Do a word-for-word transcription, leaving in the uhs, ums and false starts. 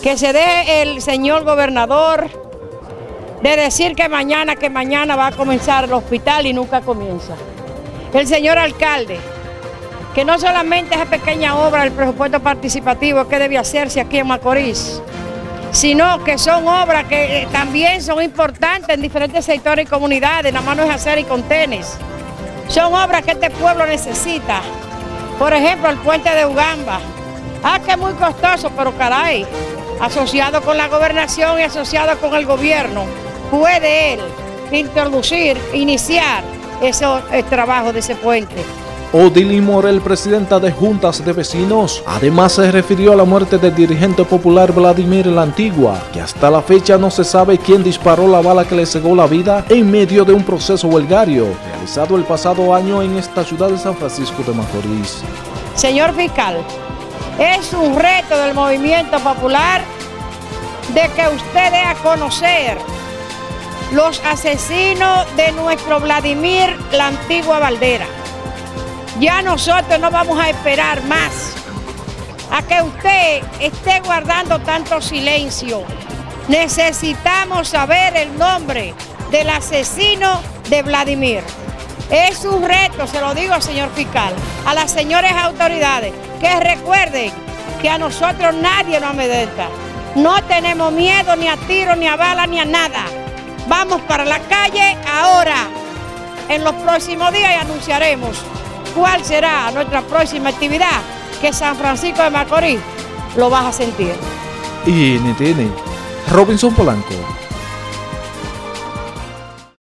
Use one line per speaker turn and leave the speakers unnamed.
que se deje el señor gobernador de decir que mañana, que mañana va a comenzar el hospital y nunca comienza. El señor alcalde, que no solamente esa pequeña obra del presupuesto participativo que debe hacerse aquí en Macorís, sino que son obras que también son importantes en diferentes sectores y comunidades, nada más no es hacer y contenes. Son obras que este pueblo necesita. Por ejemplo, el puente de Ugamba. Ah, que es muy costoso, pero caray, asociado con la gobernación y asociado con el gobierno, puede él introducir, iniciar ese el trabajo de ese puente.
Odilín Morel, presidenta de Juntas de Vecinos, además se refirió a la muerte del dirigente popular Vladimir La Antigua, que hasta la fecha no se sabe quién disparó la bala que le cegó la vida en medio de un proceso huelgario realizado el pasado año en esta ciudad de San Francisco de Macorís.
Señor fiscal, es un reto del movimiento popular de que usted dé a conocer los asesinos de nuestro Vladimir La Antigua Valdera. Ya nosotros no vamos a esperar más a que usted esté guardando tanto silencio. Necesitamos saber el nombre del asesino de Vladimir. Es un reto, se lo digo, señor fiscal, a las señores autoridades, que recuerden que a nosotros nadie nos amedrenta. No tenemos miedo ni a tiro, ni a bala, ni a nada. Vamos para la calle ahora. En los próximos días y anunciaremos cuál será nuestra próxima actividad, que San Francisco de Macorís lo vas a sentir.
Y N T N, Robinson Polanco.